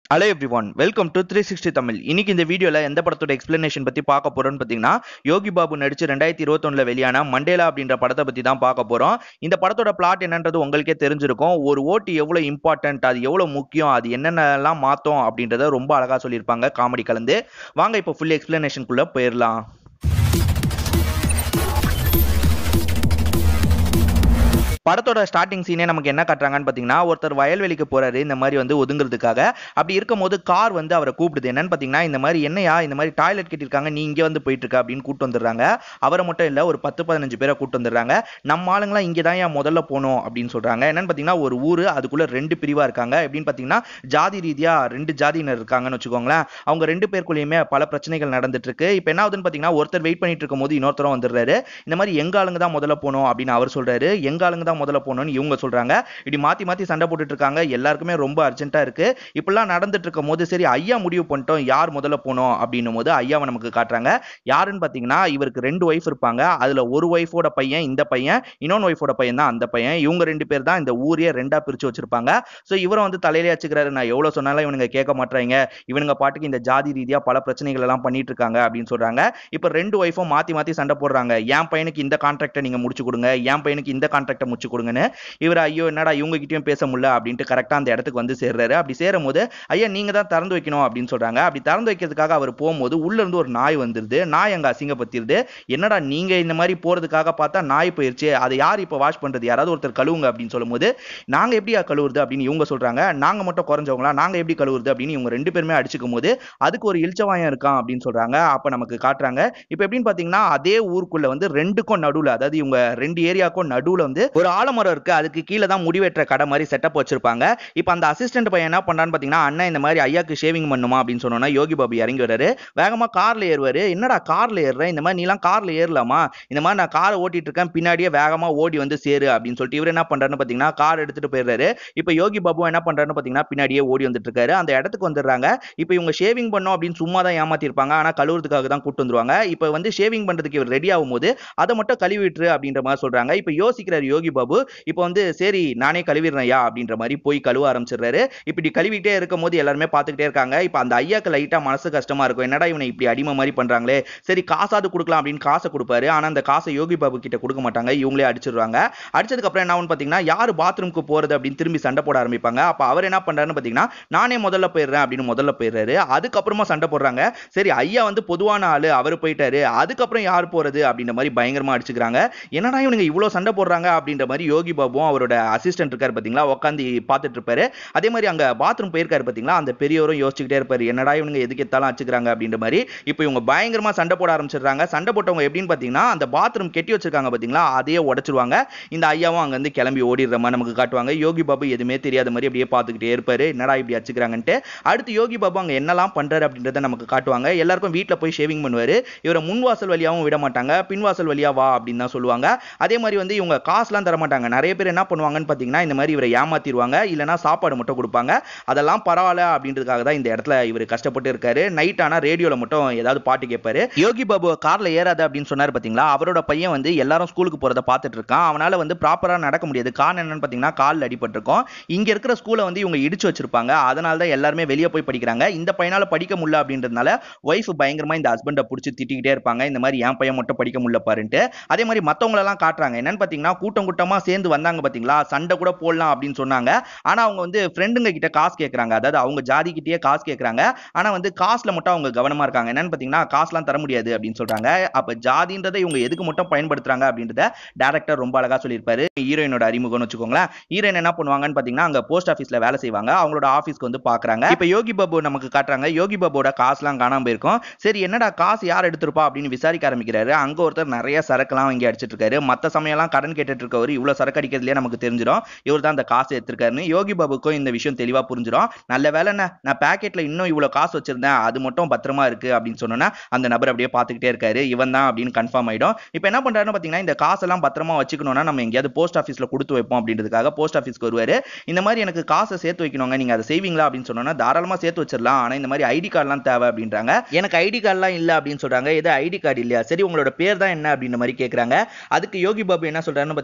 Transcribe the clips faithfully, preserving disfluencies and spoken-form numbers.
Hello everyone, welcome to three sixty Tamil. இன்னைக்கு இந்த வீடியோல எந்த படத்தோட எக்ஸ்பிளனேஷன் பத்தி பார்க்க போறோம்னு பாத்தீங்கன்னா யோகி பாபு நடிச்சு ரெண்டாயிரத்தி இருபத்தி ஒண்ணுல வெளியான மண்டேலா அப்படின்ற படத்தை பத்தி தான் பார்க்க போறோம். இந்த படத்தோட பிளாட் என்னன்றது உங்களுக்கே தெரிஞ்சிருக்கும். ஒரு ஓட்டு எவ்வளவு இம்பார்ட்டன்ட், அது எவ்வளவு முக்கியம், அது என்னென்னலாம் மாத்தோம் அப்படின்றத ரொம்ப அழகா சொல்லியிருப்பாங்க காமெடி கலந்து. வாங்க இப்போ ஃபுல் எக்ஸ்பிளனேஷனுக்குள்ள போயிடலாம். படத்தோட ஸ்டார்டிங் சீனே நமக்கு என்ன காட்டுறாங்கன்னு பார்த்தீங்கன்னா, ஒருத்தர் வயல்வெளிக்கு போறாரு இந்த மாதிரி வந்து ஒதுங்கிறதுக்காக. அப்படி இருக்கும்போது கார் வந்து அவரை கூப்பிடுது. என்னன்னு பார்த்தீங்கன்னா, இந்த மாதிரி என்னையா இந்த மாதிரி டாய்லெட் கட்டியிருக்காங்க, நீ இங்கே வந்து போயிட்டு இருக்க அப்படின்னு கூட்டு வந்துடுறாங்க. அவரை மட்டும் இல்லை, ஒரு பத்து பதினஞ்சு பேரை கூட்டு வந்துடுறாங்க. நம்ம ஆளுங்களாம் இங்கே தான் ஏன் முதல்ல போகணும் அப்படின்னு சொல்றாங்க. என்னன்னு பார்த்தீங்கன்னா, ஒரு ஊர் அதுக்குள்ள ரெண்டு பிரிவா இருக்காங்க. எப்படின்னு பார்த்தீங்கன்னா, ஜாதி ரீதியா ரெண்டு ஜாதியினர் இருக்காங்கன்னு வச்சுக்கோங்களேன். அவங்க ரெண்டு பேருக்குள்ளேயுமே பல பிரச்சனைகள் நடந்துட்டு இருக்கு. இப்போ என்ன ஆகுதுன்னு பார்த்தீங்கன்னா, ஒருத்தர் வெயிட் பண்ணிட்டு இருக்கும் போது இன்னொருத்தரும் வந்துடுறாரு. இந்த மாதிரி எங்க ஆளுங்க தான் முதல்ல போகணும் அப்படின்னு அவர் சொல்றாரு. எங்க ஆளுங்க தான் முதல்ல போகணும்னு இவங்க சொல்றாங்க. இப்படி மாத்தி மாத்தி சண்டை போட்டுட்டு இருக்காங்க. எல்லாருக்குமே ரொம்ப அர்ஜென்ட்டா இருக்கு. இப்படிலாம் நடந்துட்டு இருக்கும் போது சரி ஐயா முடிவு பண்ணிட்டோம் யார் முதல்ல போகணும் அப்படின்னும் போது ஐயாவை நமக்கு காட்டுறாங்க. யாருன்னு பாத்தீங்கன்னா, இவருக்கு ரெண்டு ஒய்ஃப் இருப்பாங்க. அதுல ஒரு ஒய்ஃபோட பையன் இந்த பையன், இன்னொன்று ஒய்ஃபோட பையன் தான் அந்த பையன். இவங்க ரெண்டு பேர் தான் இந்த ஊரையே ரெண்டா பிரிச்சு வச்சிருப்பாங்க. சோ இவரை வந்து தலையிலே வச்சுக்கிறாரு. நான் எவ்வளவு சொன்னாலும் இவனுங்க கேட்க மாட்டாங்க. இவனுங்க பாட்டுக்கு இந்த ஜாதி ரீதியா பல பிரச்சனைகள் எல்லாம் பண்ணிட்டு இருக்காங்க அப்படின்னு சொல்றாங்க. இப்ப ரெண்டு ஒய்ஃபும் மாத்தி மாத்தி சண்டை போடுறாங்க. என் பையனுக்கு இந்த கான்ட்ராக்டை நீங்க முடிச்சு கொடுங்க, என் பையனுக்கு இந்த கான்ட்ராக்டை முடிச்சு கொடுங்கன்னு. இவர் ஐயோ என்னடா இவங்க கிட்டயும் பேச முடியல அப்படின்ட்டு கரெக்டா அந்த இடத்துக்கு வந்து சேர்றாரு. அப்படி சேரும் போது ஐயா நீங்க தான் திறந்து வைக்கணும் அப்படின்னு சொல்றாங்க. அப்படி திறந்து வைக்கிறதுக்காக அவர் போகும்போது உள்ள இருந்து ஒரு நாய் வந்துருது. நாய் அங்க அசிங்கப்படுத்திடுது. என்னடா நீங்க இந்த மாதிரி போறதுக்காக பார்த்தா நாய் போயிருச்சு, அதை யார் இப்ப வாஷ் பண்றது, யாராவது ஒருத்தர் கழுவுங்க அப்படின்னு சொல்லும் போது நாங்க எப்படியா கழுவுறது அப்படின்னு இவங்க சொல்றாங்க. நாங்க மட்டும் குறைஞ்சவங்களா, நாங்க எப்படி கழுவுறது அப்படின்னு இவங்க ரெண்டு பேருமே அடிச்சுக்கும் போது அதுக்கு ஒரு இல்ச்சவாயம் இருக்கான் அப்படின்னு சொல்றாங்க. அப்ப நமக்கு காட்டுறாங்க. இப்ப எப்படின்னு பாத்தீங்கன்னா, அதே ஊருக்குள்ள வந்து ரெண்டுக்கும் நடுவுல, அதாவது இவங்க ரெண்டு ஏரியாக்கும் நடுவுல வந்து ஒரு ஆலமரம் இருக்கு. அதுக்கு கீழே தான் முடிவெற்ற கடை மாதிரி செட்டப் வச்சிருப்பாங்க. இப்போ அந்த அசிஸ்டன்ட் பையன் என்ன பண்றான்னு பாத்தீங்கன்னா, அண்ணன் இந்த மாதிரி ஐயாக்கு ஷேவிங் பண்ணுமா அப்படின்னு சொன்னோன்னா யோகி பாபு இறங்கி வராரு. வேகமா கார்ல ஏறுவாரு. என்னடா கார்ல ஏறுற, இந்த மாதிரி நீலாம் கார்ல ஏறலாமா, இந்த மாதிரி நான் காரை ஓட்டிட்டு இருக்கேன், பின்னாடியே வேகமா ஓடி வந்து சேரு அப்படின்னு சொல்லிட்டு இவர் என்ன பண்றாருன்னு பாத்தீங்கன்னா கார் எடுத்துட்டு போயிடுறாரு. இப்போ யோகி பாபு என்ன பண்றாருன்னு பாத்தீங்கன்னா பின்னாடியே ஓடி வந்துட்டு இருக்காரு. அந்த இடத்துக்கு வந்துடுறாங்க. இப்போ இவங்க ஷேவிங் பண்ணோம் அப்படின்னு சும்மா தான் ஏமாத்திருப்பாங்க. ஆனா கழுவுறதுக்காக தான் கூட்டு வந்துருவாங்க. இப்போ வந்து ஷேவிங் பண்றதுக்கு இவர் ரெடி ஆகும் போது அதை மட்டும் கழுவிட்டுரு அப்படின்ற மாதிரி சொல்றாங்க. இப்போ யோசிக்கிறாரு யோகி பாபு. இப்போ வந்து சரி நானே கழுவிடுறேன்யா அப்படின்ற மாதிரி போய் கழுவ ஆரம்பிச்சிடுறாரு. இப்படி கழுவிட்டே இருக்கும் போது எல்லாருமே பார்த்துக்கிட்டே இருக்காங்க. இப்போ அந்த ஐயாக்கு லைட்டா மனசு கஷ்டமா இருக்கும். என்னடா இவனை இப்படி அடிமை மாதிரி பண்றாங்களே, சரி காசாவது கொடுக்கலாம் அப்படின்னு காசை கொடுப்பாரு. ஆனா அந்த காசை யோகி பாபு கிட்ட கொடுக்க மாட்டாங்க. இவங்களே அடிச்சிடுறாங்க. அடிச்சதுக்கு அப்புறம் என்ன ஆகும் பாத்தீங்கன்னா, யாரு பாத்ரூமுக்கு போறது அப்படின்னு திரும்பி சண்டை போட ஆரம்பிப்பாங்க. அப்ப அவர் என்ன பண்றாருன்னு பாத்தீங்கன்னா, நானே முதல்ல போயிடுறேன் அப்படின்னு முதல்ல போயிடுறாரு. அதுக்கப்புறமா சண்டை போடுறாங்க. சரி ஐயா வந்து பொதுவான ஆளு, அவர் போயிட்டாரு, அதுக்கப்புறம் யார் போறது அப்படின்ற மாதிரி பயங்கரமா அடிச்சுக்கிறாங்க. என்னடா இவனுங்க இவ்வளவு சண்டை போடுறாங்க அப்படின்ற மாதிரி யோகி பாபுவும் அவரோட அசிஸ்டன்ட் இருக்காரு பாத்தீங்களா உட்காந்து பார்த்துட்டு இருப்பாரு. அதே மாதிரி அங்க பாத்ரூம் போயிருக்காரு பாத்தீங்களா, அந்த பெரியவரும் யோசிச்சுக்கிட்டே இருப்பாரு. என்னடா இவனுங்க எதுக்கு எத்தாலும் அடிச்சுக்கிறாங்க அப்படின்ற மாதிரி. இப்போ இவங்க பயங்கரமா சண்டை போட ஆரம்பிச்சிடுறாங்க. சண்டை போட்டவங்க எப்படின்னு பாத்தீங்கன்னா, அந்த பாத்ரூம் கெட்டி வச்சிருக்காங்க பாத்தீங்களா, அதையே உடைச்சிருவாங்க. இந்த ஐயாவும் அங்க இருந்து கிளம்பி ஓடிடுற மாதிரி நமக்கு காட்டுவாங்க. யோகி பாபு எதுவுமே தெரியாத மாதிரி அப்படியே பார்த்துக்கிட்டே இருப்பாரு. என்னடா இப்படி அடிச்சுக்கிறாங்கன்ட்டு. அடுத்து யோகி பாபு அங்க என்னெல்லாம் பண்றாரு அப்படின்றத நமக்கு காட்டுவாங்க. எல்லாருக்கும் வீட்டுல போய் ஷேவிங் பண்ணுவாரு. இவரை முன்வாசல் வழியாவும் விட மாட்டாங்க, பின்வாசல் வழியா வா அப்படின்னு தான் சொல்லுவாங்க. அதே மாதிரி வந்து இவங்க காசுலாம் தர மாட்டாங்க. நிறைய பேர் என்ன பண்ணுவாங்கன்னு பாத்தீங்கன்னா, இந்த மாதிரி இவரை ஏமாத்திடுவாங்க, இல்லனா சாப்பாடு மட்டும் கொடுப்பாங்க. அதெல்லாம் பரவாயில்ல அப்படின்றதுக்காக தான் இந்த இடத்துல இவர் கஷ்டப்பட்டு இருக்காரு. நைட் ஆனா ரேடியோல மட்டும் ஏதாவது பாட்டு கேட்பாரு. யோகி பாபு கார்ல ஏறாத அப்படின்னு சொன்னாரு பாத்தீங்களா, அவரோட பையன் வந்து எல்லாரும் ஸ்கூலுக்கு போறத பார்த்துட்டு இருக்கான். அவனால வந்து ப்ராப்பரா நடக்க முடியாது. காரணம் என்னன்னு பாத்தீங்கன்னா, கால்ல அடிபட்டிருக்கும். இங்க இருக்கிற ஸ்கூலை வந்து இவங்க இடிச்சு வச்சிருப்பாங்க. அதனால தான் எல்லாருமே வெளியே போய் படிக்கிறாங்க. இந்த பையனால படிக்க முடியல அப்படின்றதுனால ஒய்ஃப் பயங்கரமா இந்த ஹஸ்பண்டை பிடிச்சி திட்டிக்கிட்டே இருப்பாங்க. இந்த மாதிரி என் பையன் மட்டும் படிக்க முடியல பாருன்ட்டு. அதே மாதிரி மத்தவங்க எல்லாம் காட்டுறாங்க. என்னன்னு பாத்தீங்கன்னா, கூட்டம் கூட்டமா சேர்ந்து வந்தாங்க பாத்தீங்களா, சண்டை கூட போடலாம் அப்படின்னு சொன்னாங்க. ஆனா அவங்க வந்து ஃப்ரெண்டுங்க கிட்ட காசு கேட்கறாங்க. அதாவது அவங்க ஜாதி கிட்டயே காசு கேட்கறாங்க. ஆனா வந்து காசுல மட்டும் அவங்க கவனமா இருக்காங்க. என்னன்னு பாத்தீங்கன்னா, காசுலாம் தர முடியாது அப்படின்னு சொல்றாங்க. அப்ப ஜாதின்றதை இவங்க எதுக்கு மட்டும் பயன்படுத்துறாங்க அப்படின்றத டைரக்டர் ரொம்ப அழகா சொல்லியிருப்பாரு. ஹீரோயினோட அறிமுகம்னு வச்சுக்கோங்களேன். ஹீரோயின் என்ன பண்ணுவாங்கன்னு பாத்தீங்கன்னா, அங்க போஸ்ட் ஆபீஸ்ல வேலை செய்வாங்க. அவங்களோட ஆபீஸ்க்கு வந்து பாக்குறாங்க. இப்ப யோகி பாபு நமக்கு காட்டுறாங்க. யோகி பாபுவோட காசுலாம் காணாம போயிருக்கும். சரி என்னடா காசு யார் எடுத்திருப்பா அப்படின்னு விசாரிக்க ஆரம்பிக்கிறாரு. அங்க ஒருத்தர் நிறைய சரக்குலாம் இங்க அடிச்சிட்டு இருக்காரு. மத்த சமயம் எல்லாம் கடன் கேட்டுட்டு இருக்கவர் இவ்வளவு சரக்கு அடிக்கிறதுலயே நமக்கு தெரிஞ்சிடும் இவர் தான் அந்த காசு எடுத்திருக்காருன்னு. யோகி பாபுக்கும் இந்த விஷயம் தெளிவா புரிஞ்சிடும். நல்ல வேலைண்ணே, நான் பாக்கெட்ல இன்னும் இவ்வளவு காசு வச்சிருந்தேன், அது மட்டும் பத்திரமா இருக்கு அப்படின்னு சொன்னோன்னா அந்த நபர் அப்படியே பார்த்துக்கிட்டே இருக்காரு. இவன் தான் அப்படின்னு கன்ஃபார்ம் ஆயிடும். இப்போ என்ன பண்றாருன்னு பாத்தீங்கன்னா, இந்த காசெல்லாம் பத்திரமா வச்சுக்கணும்னா நம்ம எங்கேயாவது போஸ்ட் ஆஃபீஸ்ல கொடுத்து வைப்போம் அப்படின்றதுக்காக போஸ்ட் ஆஃபீஸ்க்கு வருவாரு. இந்த மாதிரி எனக்கு காசை சேர்த்து வைக்கணுங்க, நீங்க அதை செய்வீங்களா அப்படின்னு சொன்னோன்னா தாராளமா சேர்த்து வச்சிடலாம், ஆனா இந்த மாதிரி ஐடி கார்டுலாம் தேவை அப்படின்றாங்க. எனக்கு ஐடி கார்டுலாம் இல்ல அப்படின்னு சொல்றாங்க. எது ஐடி கார்டு இல்லையா, சரி உங்களோட பேர் தான் என்ன அப்படின்ற மாதிரி கேட்கறாங்க. அதுக்கு யோகி பாபு என்ன சொல்றாருன்னு பாத்தீங்கன்னா, ஒவ்வொரு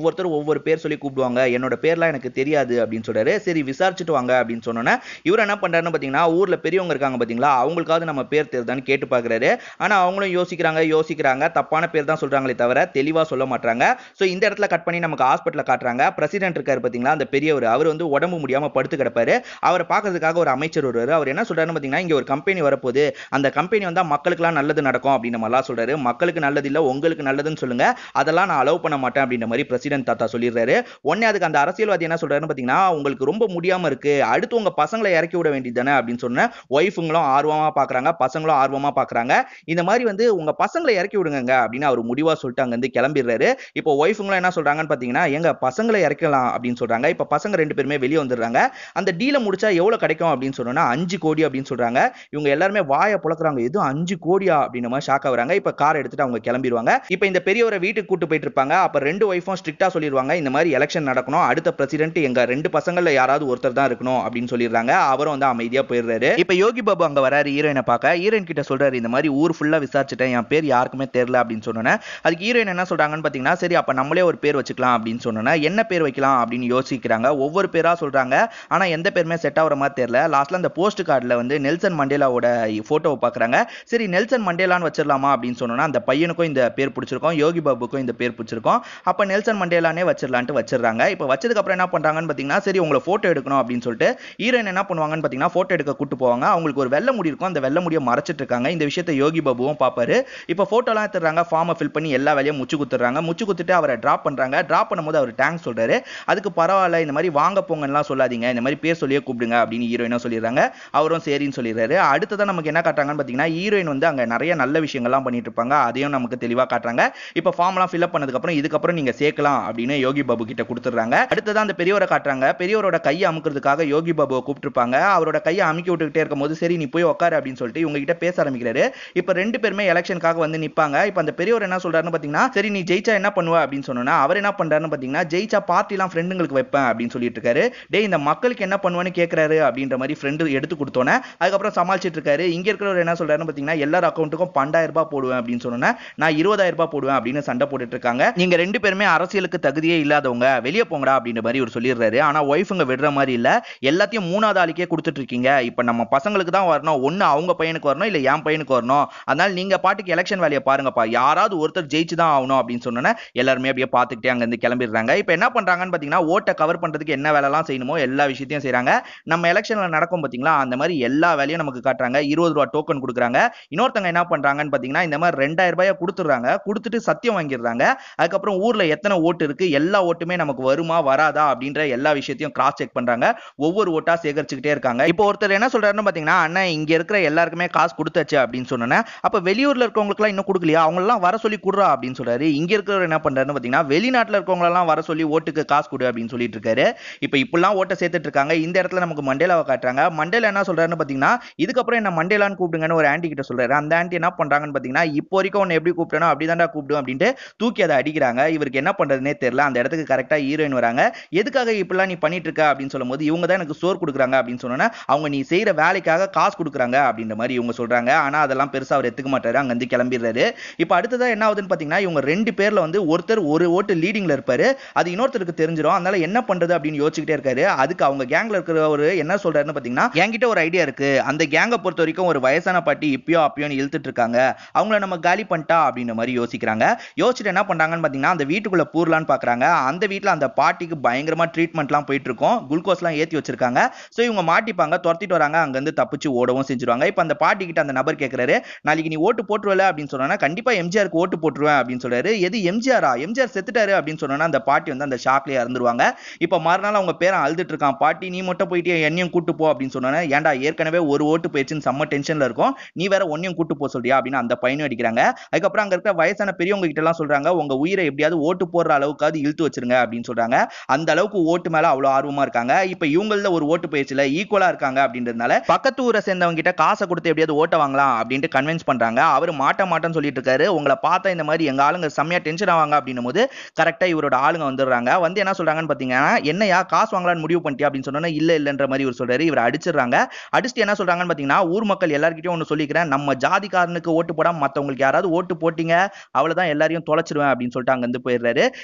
ஒவ்வொருத்தரும் ஒவ்வொரு பேர் சொல்லி கூப்பிடுவாங்க, என்னோட பேர்லாம் எனக்கு தெரியாது அப்படின்னு சொல்றாரு. சரி விசாரிச்சுட்டு வாங்க அப்படின்னு சொன்னோன்னே இவர் என்ன பண்றாருன்னு பாத்தீங்கன்னா, ஊர்ல பெரியவங்க இருக்காங்க பாத்தீங்களா, அவங்களுக்காவது நம்ம பேர் தெரியுதான்னு கேட்டு பாக்குறாரு. ஆனா அவங்களும் யோசிக்கிறாங்க யோசிக்கிறாங்க தப்பான பேர் தான் சொல்றாங்களே தவிர தெளிவா சொல்ல மாட்டாங்க. சோ இந்த இடத்துல கட் பண்ணி நமக்கு ஹாஸ்பிடல்ல காட்டுறாங்க. பிரசிடென்ட் இருக்காரு பாத்தீங்களா, அந்த பெரியவர், அவர் வந்து உடம்பு முடியாம படுத்து கிடப்பாரு. அவரை பார்க்கறதுக்காக ஒரு அமைச்சர் வருவாரு. அவர் என்ன சொல்றாருன்னு பாத்தீங்கன்னா, இங்க ஒரு கம்பெனி வரப்போகுது, அந்த கம்பெனி வந்தா மக்களுக்குலாம் நல்லது நடக்கும் அப்படின்னு மாதிரிலாம் சொல்றாரு. மக்களுக்கு நல்லது இல்ல உங்களுக்கு நல்லதுன்னு சொல்லுங்க, அதெல்லாம் நான் அலோவ் பண்ண மாட்டேன் அப்படின்ற மாதிரி பிரசிடென்ட் தாத்தா சொல்லிடுறாரு. உடனே அதுக்கு அந்த அரசியல்வாதி என்ன சொல்றாருன்னு பாத்தீங்கன்னா, உங்களுக்கு ரொம்ப முடியாம இருக்கு, அடுத்து உங்க பசங்களை இறக்கி விட வேண்டியதுதானே அப்படின்னு சொன்ன ஒய்ஃபுங்களும் ஆர்வமா பாக்குறாங்க, பசங்களும் ஆர்வமா பாக்குறாங்க. இந்த மாதிரி வந்து உங்க பசங்களை இறக்கி விடுங்க அப்படின்னு அவர் முடிவா சொல்லிட்டு அங்க இருந்து கிளம்பிடுறாரு. இப்போ ஒய்ஃபுங்களும் என்ன சொல்றாங்கன்னு பாத்தீங்கன்னா, எங்க பசங்களை இறக்கலாம் அப்படின்னு சொல்றாங்க. இப்ப பசங்க ரெண்டு பேருமே வெளியே வந்துடுறாங்க. அந்த டீலை முடிச்சா எவ்வளவு கிடைக்கும் அப்படின்னு சொன்னா அஞ்சு கோடி அப்படின்னு சொல்றாங்க. இவங்க எல்லாருமே வாயை புழக்கிறாங்க, எதுவும் அஞ்சு கோடியா அப்படின்ற மாதிரி ஷாக் ஆகுறாங்க. இப்ப கார் எடுத்துட்டு அவங்க கிளம்பிடுவாங்க. இப்ப இந்த பெரியவரை வீட்டுக்கு கூட்டு போயிட்டு இருப்பாங்க. அப்ப ரெண்டு ஒய்ஃபும் ஸ்ட்ரிக்ட்டா சொல்லிடுவாங்க, இந்த மாதிரி எலெக்ஷன் நடக்கணும், அடுத்த பிரசிடென்ட் எங்க ரெண்டு பசங்கள்ல யாராவது ஒருத்தர் தான் இருக்கணும் அப்படின்னு சொல்லிடுறாங்க. அவரும் வந்து அமைதியா போயிடுறாரு. இப்ப யோகி பாபு அங்க வராரு ஹீரோயினை பார்க்க. ஹீரோயின் கிட்ட சொல்றாரு, இந்த மாதிரி ஊர் ஃபுல்லா விசாரிச்சுட்டேன், என் பேர் யாருக்குமே தெரியல அப்படின்னு சொன்னோன்னே அதுக்கு ஹீரோயின் என்ன சொல்றாங்கன்னு பாத்தீங்கன்னா, சரி அப்ப நம்மளே ஒரு பேர் வச்சுக்கலாம் அப்படின்னு சொன்னோன்னே என்ன பேர் வைக்கலாம் அப்படின்னு யோசிக்கிறாங்க. ஒவ்வொரு பேரா சொல்றாங்க. ஆனா எந்த பேருமே செட் ஆகுற மாதிரி தெரியல. லாஸ்ட்ல அந்த போஸ்ட் கார்டுல வந்து நெல்சன் மண்டேலாவோட போட்டோவை பாக்குறாங்க. சரி நெல்சன் மண்டேலான்னு வச்சிடலாமா அப்படின்னு சொன்னோன்னா அந்த பையனுக்கும் இந்த பேர் பிடிச்சிருக்கும், யோகி பாபுக்கும் இந்த பேர் பிடிச்சிருக்கும். அப்ப நெல்சன் மண்டேலானே வச்சிடலான்ட்டு வச்சிடறாங்க. இப்ப வச்சதுக்கு அப்புறம் என்ன பண்றாங்கன்னு பாத்தீங்கன்னா, சரி உங்களை போட்டோ எடுக்கணும் அப்படின்னு சொல்லிட்டு ஹீரோயின் என்ன பண்ணுவாங்கன்னு பாத்தீங்கன்னா, போட்டோ எடுக்க கூட்டு போவாங்க. அவங்களுக்கு ஒரு வெள்ளை முடி இருக்கும், அந்த வெள்ளை முடியை மறைச்சிட்டு இருக்காங்க. இந்த விஷயத்தை யோகி பாபுவும் பாப்பாரு. இப்ப போட்டோலாம் எடுத்துறாங்க, ஃபார்மை ஃபில் பண்ணி எல்லா வேலையும் முச்சு குத்துறாங்க. முச்சு குத்துட்டு அவரை டிராப் பண்றாங்க. டிராப் பண்ணும்போது அவர் தேங்க்ஸ் சொல்றாரு. அதுக்கு பரவாயில்ல, இந்த மாதிரி வாங்க போங்கலாம் சொல்லாதீங்க, இந்த மாதிரி பேர் சொல்லியே கூப்பிடுங்க அப்படின்னு ஹீரோயினும் சொல்லிடுறாங்க. அவரும் சரின்னு சொல்லிடுறாரு. அடுத்ததான் நமக்கு என்ன காட்டுறாங்கன்னு பாத்தீங்கன்னா, ஹீரோயின் வந்து அங்க நிறைய நல்ல விஷயங்கள்லாம் பண்ணிட்டு இருப்பாங்க. அதையும் நமக்கு தெளிவா காட்டுறாங்க. இப்ப ஃபார்ம் எல்லாம் ஃபில் அப் பண்ணதுக்கு அப்புறம் இதுக்கப்புறம் நீங்க சேர்க்கலாம் அப்படின்னு யோகி பாபு கிட்ட கொடுத்துறாங்க. அடுத்ததான் அந்த பெரியவரை காட்டுறாங்க. பெரியவரோட கையை அமுக்கிறதுக்காக யோகி பாபுவை கூப்பிட்டுருப்பாங்க. அவரோட கையை அமுக்கி விட்டுக்கிட்டே இருக்கும்போது சரி நீ போய் உட்காரு அப்படின்னு சொல்லிட்டு இவங்க கிட்ட பேச ஆரம்பிக்கிறாரு. இப்ப ரெண்டு பேருமே எலெக்ஷனுக்காக வந்து நிப்பாங்க. இப்ப அந்த பெரியவர் என்ன சொல்றாருன்னு பாத்தீங்கன்னா, சரி நீ ஜெயிச்சா என்ன பண்ணுவ அப்படின்னு சொன்னா அவர் என்ன பண்றாருன்னு பாத்தீங்கன்னா, ஜெயிச்சா பார்ட்டி எல்லாம் ஃப்ரெண்டுங்களுக்கு வைப்பேன் அப்படின்னு சொல்லிட்டு இருக்காரு. டேய் இந்த மக்களுக்கு என்ன பண்ணுவேன்னு கேக்குறாரு அப்படின்ற மாதிரி ஃப்ரெண்டு எடுத்து கொடுத்தோன்னே அதுக்கப்புறம் சமாளிச்சிட்டு இருக்காரு. இங்க இருக்கிறவர் என்ன சொல்றாருன்னு பாத்தீங்கன்னா, எல்லார் அக்கௌண்ட்டுக்கும் பன்னெண்டாயிரம் ரூபாய் போடுவேன் அப்படின்னு சொன்னா நான் இருபதாயிரம் ரூபாய் போடுவேன் அப்படின்னு சண்டை போட்டுட்டு இருக்காங்க. நீங்க ரெண்டு பேருமே அரசியலுக்கு தகுதியே இல்லாதவங்க, வெளியே போங்கடா அப்படின்ற மாதிரி இவர் சொல்லிடுறாரு. ஆனா ஒய்ஃபுங்க விடுற மாதிரி இல்ல, எல்லாத்தையும் மூணாவது ஆளுக்கே கொடுத்துட்டு இருக்கீங்க. இப்ப நம்ம பசங்களுக்கு தான் வரணும், ஒன்னு அவங்க பையனுக்கு வரணும் இல்ல என் பையனுக்கு வரணும், அதனால நீங்க பாட்டுக்கு எலெக்ஷன் வேலையை பாருங்கப்பா, யாராவது ஒருத்தர் ஜெயிச்சு தான் ஆகணும் அப்படின்னு சொன்னா எல்லாருமே அப்படியே பார்த்துக்கிட்டே அங்க இருந்து கிளம்பிடுறாங்க. இப்ப என்ன பண்றாங்கன்னு பாத்தீங்கன்னா, ஓட்டை கவர் பண்றதுக்கு என்ன வேலை எல்லாம் செய்யணுமோ எல்லா விஷயத்தையும் செய்றாங்க. நம்ம எலெக்ஷன்ல நடக்கும் பாத்தீங்களா, அந்த மாதிரி எல்லா வேலையும் நமக்கு காட்டுறாங்க. இருபது ரூபாய் டோக்கன் கொடுக்குறாங்க. இன்னொருத்தங்க என்ன பண்றாங்கன்னு பாத்தீங்கன்னா, இந்த மாதிரி ரெண்டாயிரம் ரூபாய் கொடுத்துறாங்க. கொடுத்துட்டு சத்தியம் வாங்கிடுறாங்க. அதுக்கப்புறம் ஊர்ல எத்தனை ஓட்டு இருக்கு, எல்லா ஓட்டுமே நமக்கு வருமா வராதா அப்படின்ற எல்லா விஷயத்தையும் கிராஸ் செக் பண்றாங்க. ஒவ்வொரு ஓட்டா சேகரிச்சுக்கிட்டே இருக்காங்க. இப்போ ஒருத்தர் என்ன சொல்றாருன்னு பாத்தீங்கன்னா, அண்ணா இங்க இருக்கிற எல்லாருக்குமே காசு கொடுத்தாச்சு அப்படின்னு சொன்னேன். அப்ப வெளியூர்ல இருக்கவங்களுக்கு எல்லாம் இன்னும் கொடுக்கலையா, அவங்க எல்லாம் வர சொல்லி குடுறா அப்படின்னு சொல்றாரு. இங்க இருக்கிறவர் என்ன பண்றாருன்னு பாத்தீங்கன்னா, வெளிநாட்டுல இருக்கவங்க எல்லாம் வர சொல்லி ஓட்டுக்கு காசு கொடு அப்படின்னு சொல்லிட்டு இருக்காரு. இப்ப இப்பெல்லாம் ஓட்டை சேர்த்துட்டு இருக்காங்க. இந்த இடத்துல நமக்கு மண்டேலாவை காட்டுறாங்க. மண்டேலா என்ன சொல்றாருன்னு பாத்தீங்கன்னா, இதுக்கப்புறம் என்ன மண்டேலான்னு கூப்பிடுங்கன்னு ஒரு ஆன்டி கிட்ட சொல்றாரு. அந்த ஆன்டி என்ன பண்றாங்கன்னு பாத்தீங்கன்னா, இப்போ வரைக்கும் உன்னை எப்படி கூப்பிட்டனோ அப்படிதான்டா கூப்பிடும் அப்படின்ட்டு தூக்கி அதை அடிக்கிறாங்க. இவருக்கு என்ன பண்றதுனே தெரியல. அந்த இடத்துக்கு கரெக்டா ஹீரோயின் வராங்க. எதுக்காக இப்பெல்லாம் நீ பண்ணிட்டு இருக்க அப்படின்னு சொல்லும்போது, இவங்க தான் எனக்கு சோறு கொடுக்குறாங்க அப்படின்னு சொன்னா அவங்க நீ செய்யற வேலைக்காக காசு கொடுக்குறாங்க அப்படின்ற மாதிரி இவங்க சொல்றாங்க. ஆனா அதெல்லாம் பெருசா அவர் எடுத்துக்க மாட்டாரு. அங்க இருந்து கிளம்பிடுறாரு. இப்ப அடுத்ததா என்ன ஆகுதுன்னு பாத்தீங்கன்னா, இவங்க ரெண்டு பேர்ல வந்து ஒருத்தர் ஒரு ஓட்டு லீடிங்ல இருப்பாரு. அது இன்னொருத்தருக்கு தெரிஞ்சிடும். அதனால என்ன பண்றது அப்படின்னு யோசிச்சுக்கிட்டே இருக்காரு. அதுக்கு அவங்க கேங்ல இருக்கிறவரு என்ன சொல்றாருன்னு பாத்தீங்கன்னா, என்கிட்ட ஒரு ஐடியா இருக்கு. அந்த கேங்கை பொறுத்த வரைக்கும் ஒரு வயசான பாட்டி இப்பயோ அப்பயோன்னு இழுத்துட்டு இருக்காங்க, அவங்கள நம்ம காலி பண்ணிட்டா அப்படின்ற மாதிரி யோசிக்கிறாங்க. யோசிச்சுட்டு என்ன பண்றாங்கன்னு பாத்தீங்கன்னா, அந்த வீட்டுக்குள்ள பூரலான்னு பாக்குறாங்க. அந்த வீட்டுல அந்த பாட்டிக்கு பயங்கரமா ட்ரீட்மெண்ட்லாம் போயிட்டு இருக்கும். குளுக்கோஸ்லாம் ஏத்தி வச்சிருக்காங்க. சோ இவங்க மாட்டிப்பாங்க, துரத்திட்டு வராங்க. அங்க இருந்து தப்பிச்சு ஓடவும் செஞ்சிருவாங்க. இப்ப அந்த பாட்டி கிட்ட அந்த நபர் கேக்குறாரு, நாளைக்கு நீ ஓட்டு போட்டுருவல அப்படின்னு சொன்னா கண்டிப்பா எம்ஜிஆருக்கு ஓட்டு போட்டுருவேன் அப்படின்னு சொல்றாரு. எது எம்ஜிஆரா, எம்ஜிஆர் செத்துட்டாரு அப்படின்னு சொன்னா அந்த பாட்டி வந்து அந்த ஷாக்லயே இறந்துருவாங்க. இப்ப மறுநாள் அவங்க பேரன் அழுதுட்டு இருக்கான், பாட்டி நீ மட்டும் போயிட்டு என்னையும் கூட்டு போ அப்படின்னு சொன்னா, ஏன்டா ஏற்கனவே ஒரு ஓட்டு போயிடுச்சுன்னு செம்ம டென்ஷன்ல இருக்கும், நீ வேற ஒன்னையும் கூட்டு போ சொல்றியா அப்படின்னு அந்த பையனும் அடிக்கிறாங்க. அதுக்கப்புறம் அங்க இருக்க வயசான பெரியவங்க கிட்ட எல்லாம் சொல்றாங்க, உங்க உயிரை எப்படியாவது ஓட்டு போடுற அளவுக்காவது இழுத்து வச்சிருங்க அப்படின்னு சொல்றாங்க. அந்த அளவுக்கு ஓட்டு மேல அவ்வளவு ஆர்வமா இருக்காங்க. இப்ப இவங்கள ஒரு ஓட்டு போயிடுச்சுல ஈக்குவலா இருக்காங்க அப்படின்றதுனால பக்கத்து ஊரை சேர்ந்தவங்க கிட்ட காசை கொடுத்து எப்படியாவது ஓட்ட வாங்கலாம் அப்படின்ட்டு கன்வின்ஸ் பண்றாங்க. அவர் மாட்ட மாட்டேன்னு சொல்லிட்டு இருக்காரு. உங்களை பார்த்தா இந்த மாதிரி எங்க ஆளுங்க செம்மையா டென்ஷன் ஆவாங்க அப்படின்னும் போது கரெக்டா இவரோட ஆளுங்க வந்துடுறாங்க. வந்து என்ன சொல்றாங்கன்னு பாத்தீங்கன்னா, என்னையா காசு வாங்கலாம்னு முடிவு பண்ணிட்டியா அப்படின்னு சொன்னா இல்ல இல்லன்ற மாதிரி இவர் சொல்றாரு. இவர் அடிச்சிடுறாங்க. அடிச்சுட்டு என்ன சொல்றாங்கன்னு பாத்தீங்கன்னா, ஊர் மக்கள் எல்லார்கிட்டயும் ஒன்னு சொல்லிக்கிறேன், நம்ம ஜாதிக்காரனுக்கு ஓட்டு போடாம மத்தவங்களுக்கு யாராவது ஓட்டு போட்டீங்க அவ்வளவுதான் எல்லாரையும் தொலைச்சிருவேன் அப்படின்னு சொல்லிட்டு அங்க இருந்து போயிடுறாரு.